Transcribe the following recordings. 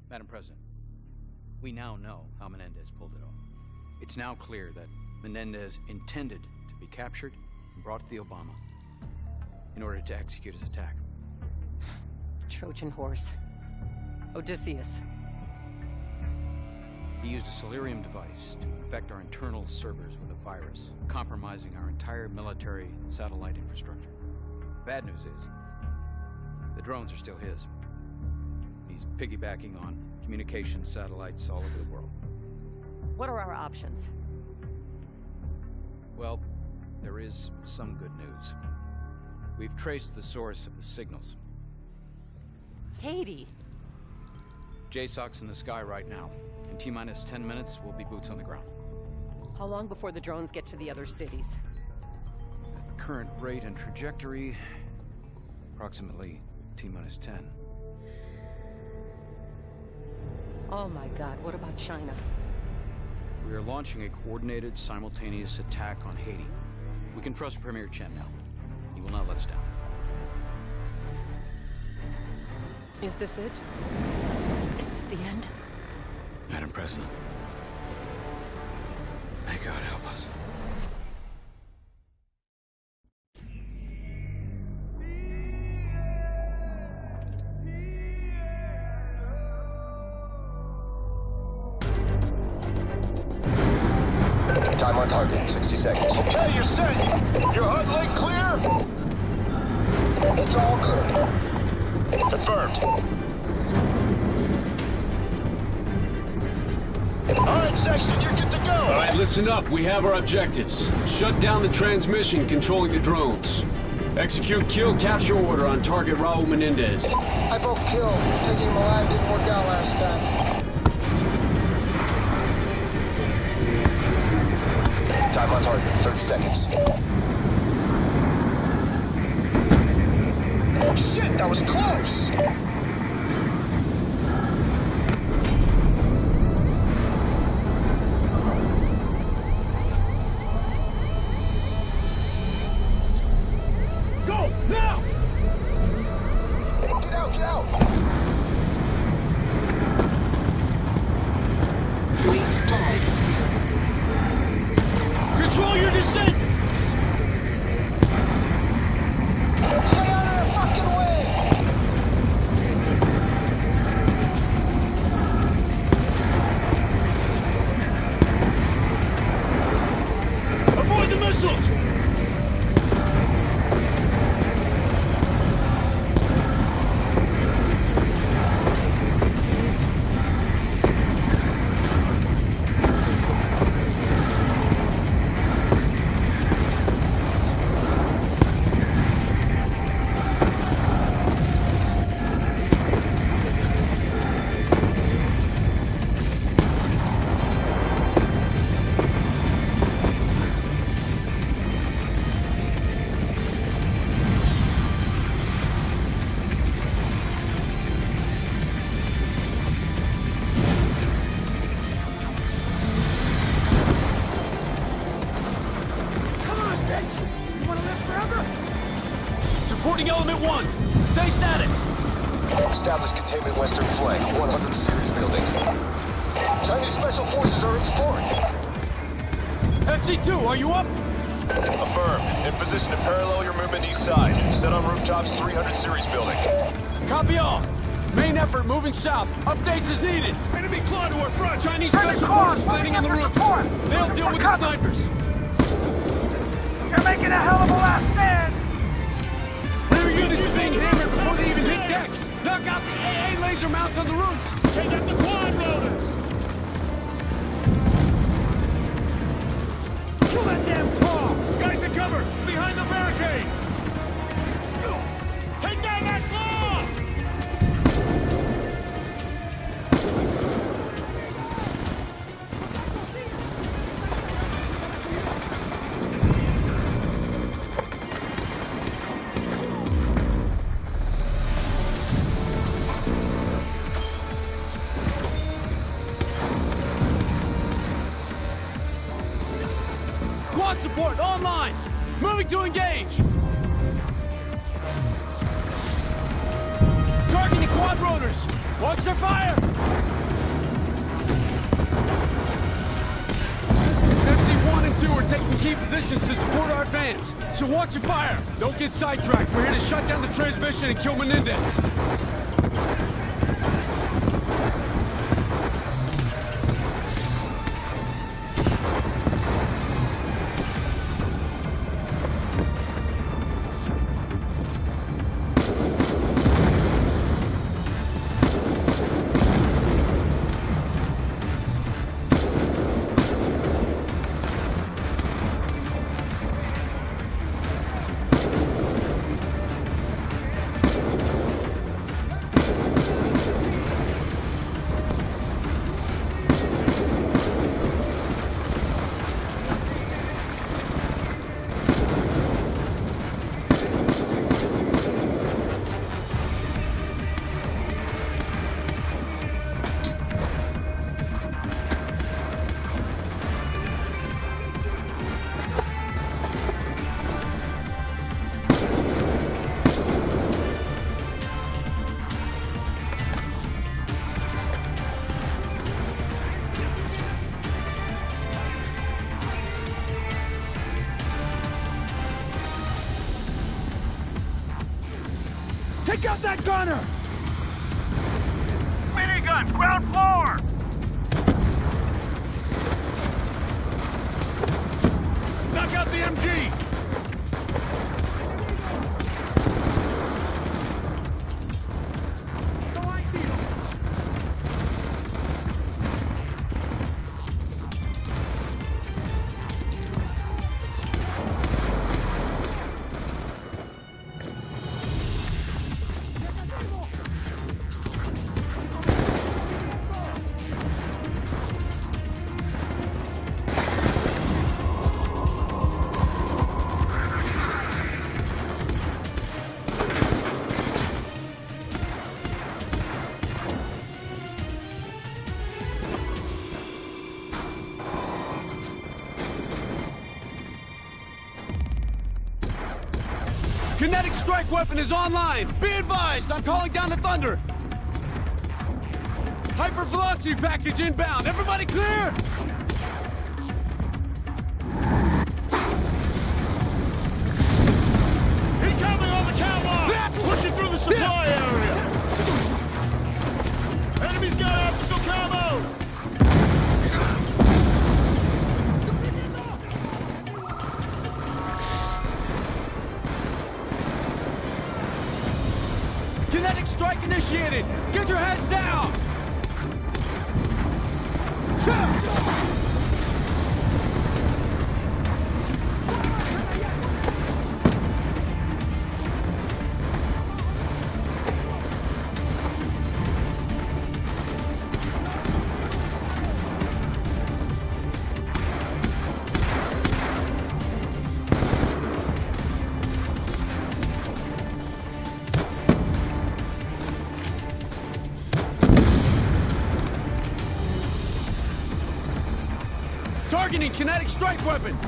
Madam President, we now know how Menendez pulled it off. It's now clear that Menendez intended to be captured and brought to the Obama in order to execute his attack. Trojan horse. Odysseus. He used a Celerium device to infect our internal servers with a virus, compromising our entire military satellite infrastructure. Bad news is, the drones are still his. He's piggybacking on communications satellites all over the world. What are our options? Well, there is some good news. We've traced the source of the signals. Haiti! JSOC's in the sky right now. In T-minus 10 minutes, we'll be boots on the ground. How long before the drones get to the other cities? At the current rate and trajectory, approximately T-minus 10. Oh my God, what about China? We are launching a coordinated, simultaneous attack on Haiti. We can trust Premier Chen now. He will not let us down. Is this it? Is this the end? Madam President, may God help us. Time on target, 60 seconds. Okay, you're set. Your HUD link clear? It's all good. Confirmed. Alright, section, you're good to go. Alright, listen up. We have our objectives. Shut down the transmission controlling the drones. Execute kill capture order on target Raul Menendez. I broke kill. Taking him alive didn't work out last time. Time on target, 30 seconds. Oh shit, that was close. Go, now! Get out, get out! Control your descent! Stay out of their fucking way! Avoid the missiles! Reporting element 1. Stay status. Establish containment western flank, 100 series buildings. Chinese special forces are in support. FC2, are you up? Affirmed. In position to parallel your movement east side. Set on rooftops, 300 series building. Copy all. Main effort moving south. Updates as needed. Enemy claw to our front! Chinese special forces landing on the roofs. They'll deal with the snipers. You're making a hell of a last stand! Rear units are being hammered before they even hit deck. Knock out the AA laser mounts on the roofs. Take out the quad loaders! Kill that damn claw. Guys in cover! Behind the barricade! Take down that claw! Quad support online. Moving to engage. Targeting quad rotors. Watch their fire. positions to support our advance, so watch your fire! Don't get sidetracked. We're here to shut down the transmission and kill Menendez. Take out that gunner! Minigun, ground floor! Knock out the MG! Kinetic strike weapon is online! Be advised, I'm calling down the thunder! Hypervelocity package inbound! Everybody clear? Incoming on the catwalk! Pushing through the supply area! Enemy's got optical camo! Kinetic strike initiated! Get your heads down! Targeting kinetic strike weapon!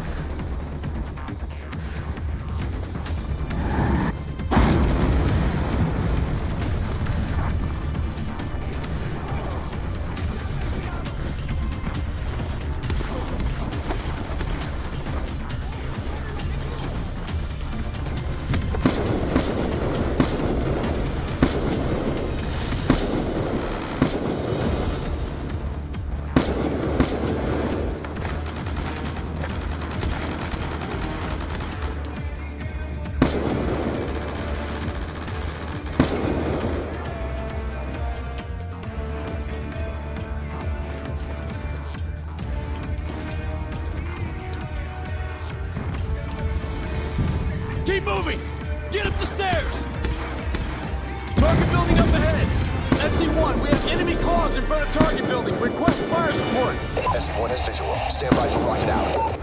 Keep moving! Get up the stairs! Target building up ahead! SC-1, we have enemy claws in front of target building. Request fire support! SC-1 has visual. Stand by for rocket out.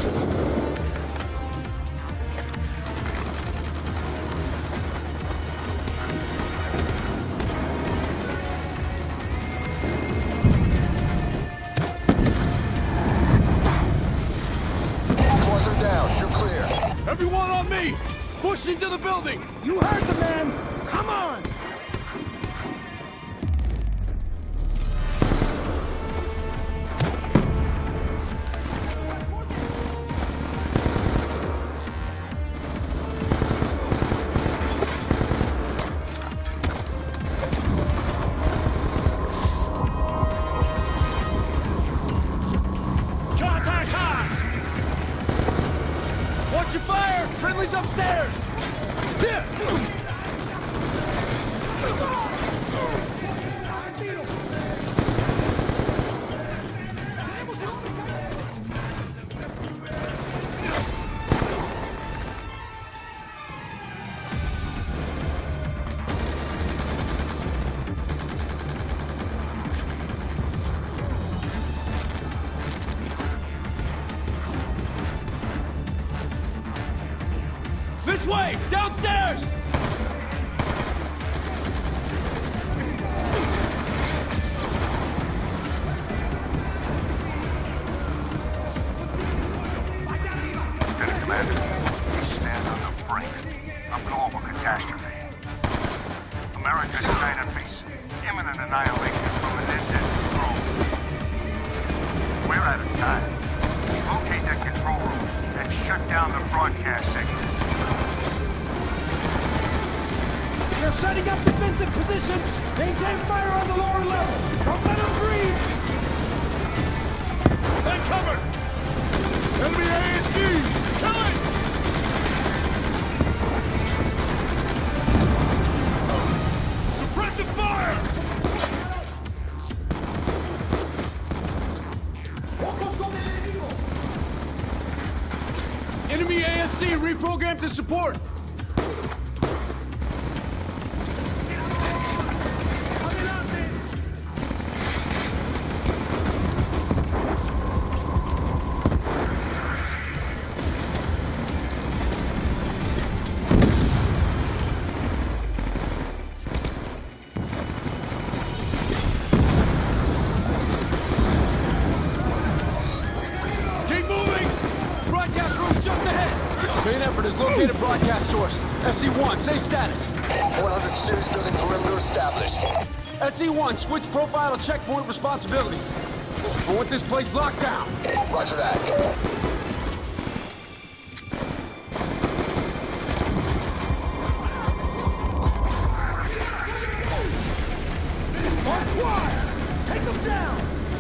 Claws are down. You're clear. Everyone on me! Push into the building! You heard the man! Come on! annihilation from Menendez control. We're out of time. Locate that control room and shut down the broadcast section. They're setting up defensive positions! Maintain fire on the lower level! Don't let them breathe! They cover! Enemy ASD! Kill it! Suppressive fire! Enemy ASD reprogrammed to support! Located broadcast source. SC-1, say status. 100 series building perimeter established. SC-1, switch profile to checkpoint responsibilities. I want this place locked down. Roger that. Mark wide! Take them down!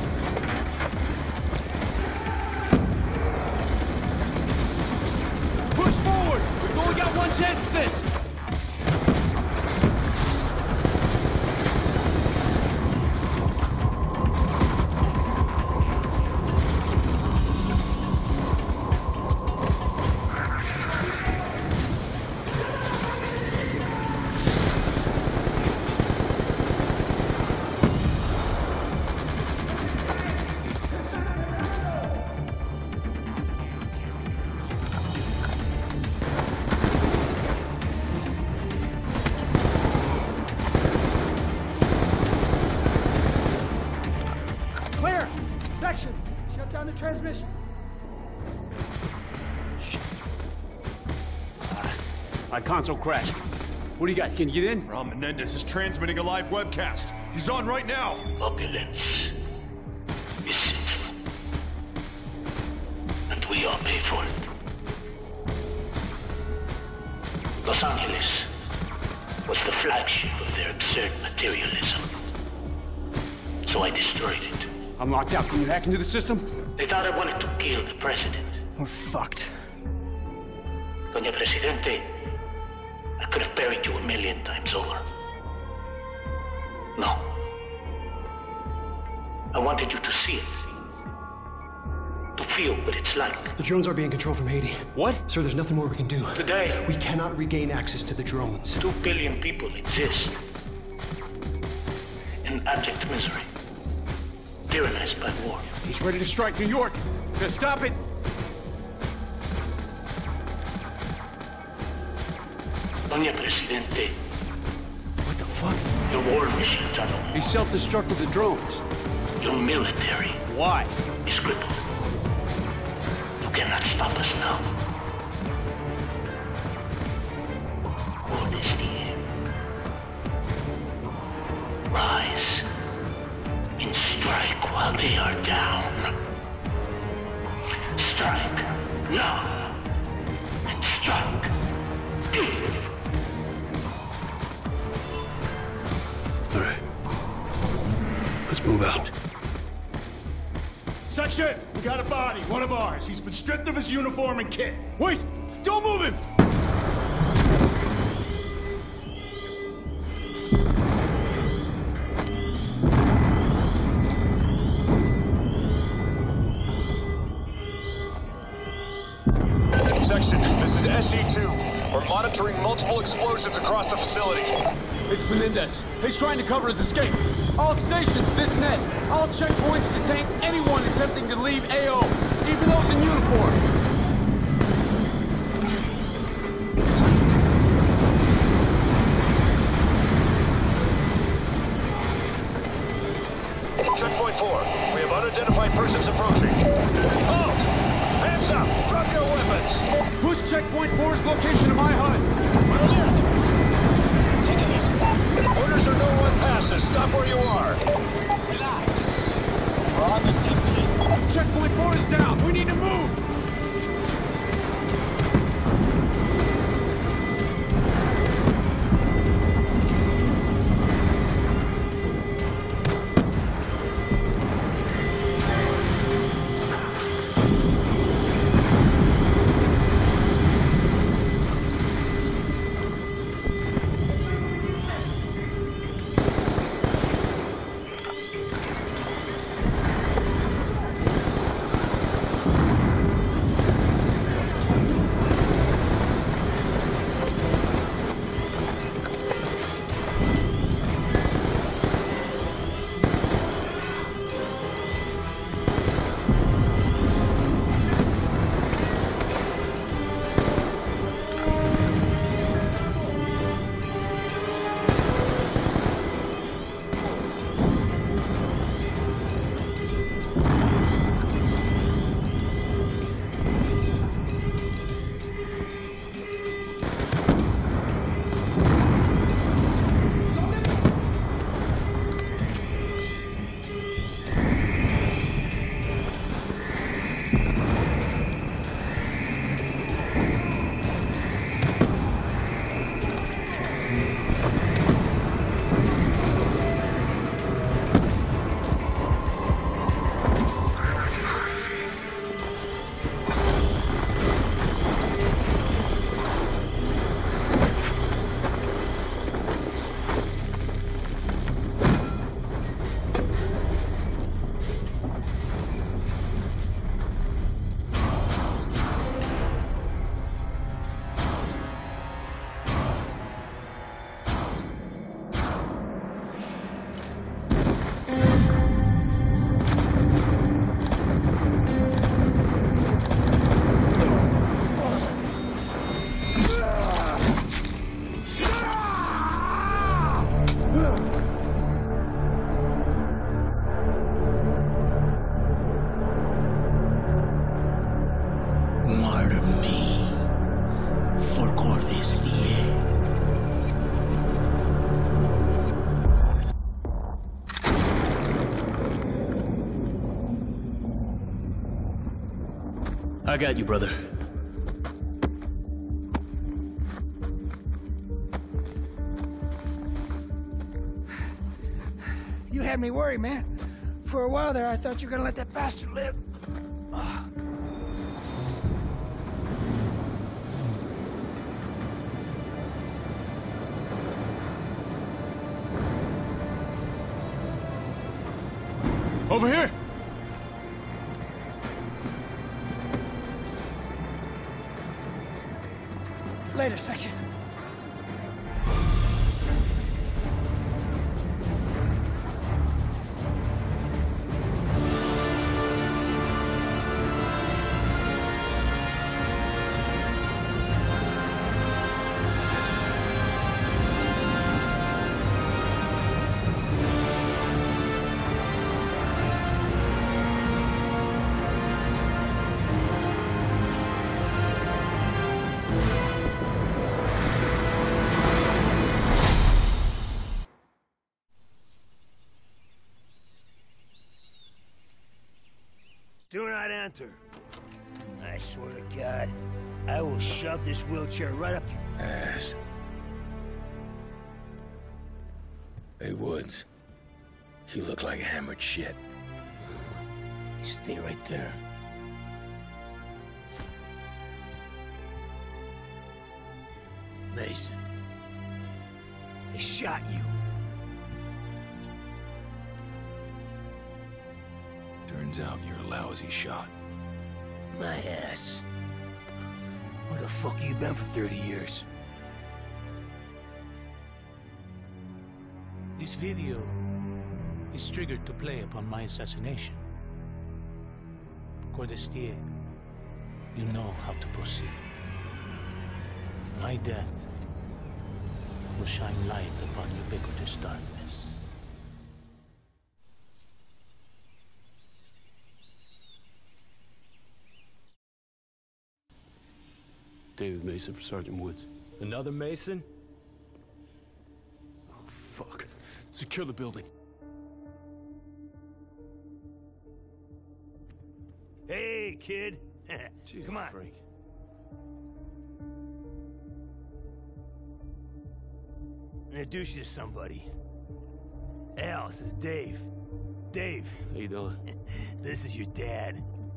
Push forward! We've only got one chance at this! Shut down the transmission. My console crashed. What do you got? Can you get in? Ron Menendez is transmitting a live webcast. He's on right now. Opulence is sinful. And we all pay for it. Los Angeles was the flagship of their absurd materialism. So I destroyed it. I'm locked out. Can you hack into the system? They thought I wanted to kill the president. We're fucked. Doña Presidente, I could have buried you 1,000,000 times over. No. I wanted you to see it. To feel what it's like. The drones are being controlled from Haiti. What? Sir, there's nothing more we can do. Today, we cannot regain access to the drones. 2 billion people exist in abject misery. Tyrannized by war. He's ready to strike New York. Now stop it! Doña Presidente. What the fuck? Your war machines are no. He self-destructed the drones. Your military. Why? Is crippled. You cannot stop us now. War is the end. Rise. And strike while they are down. Strike now. And strike deep. All right. Let's move out. Section, we got a body, one of ours. He's been stripped of his uniform and kit. Wait! Don't move him! Section, this is SE2. We're monitoring multiple explosions across the facility. It's Menendez. He's trying to cover his escape. All stations, this net. All checkpoints detain anyone attempting to leave AO, even those in uniform. Checkpoint 4. We have unidentified persons approaching. Halt! Hands up! Drop your weapons! Push checkpoint 4's location to my HUD. Take it easy. Orders are no one passes. Stop where you are. Checkpoint 4 is down! We need to move! I got you, brother. You had me worried, man. For a while there, I thought you were gonna let that bastard live. Over here! Later, section. Do not enter. I swear to God, I will shove this wheelchair right up your ass. Hey, Woods. You look like hammered shit. You stay right there. Mason. They shot you. Turns out you're a lousy shot. My ass. Where the fuck have you been for 30 years? This video is triggered to play upon my assassination. Cordestier, you know how to proceed. My death will shine light upon ubiquitous darkness. David Mason for Sergeant Woods. Another Mason? Oh, fuck. Secure the building. Hey, kid. Jesus, Come on. Frank. Introduce you to somebody. Al, this is Dave. Dave. How you doing? This is your dad.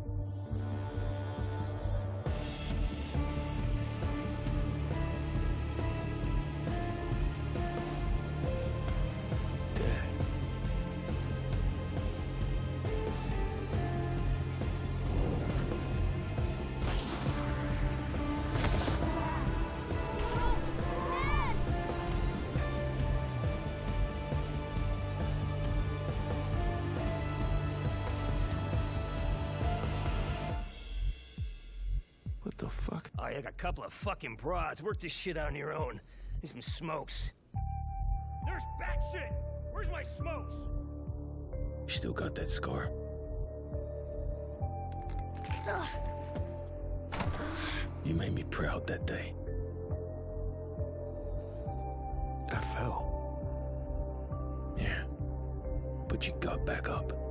What the fuck? Oh, you got a couple of fucking broads. Work this shit out on your own. Need some smokes. There's bat shit! Where's my smokes? You still got that scar? You made me proud that day. I fell. Yeah. But you got back up.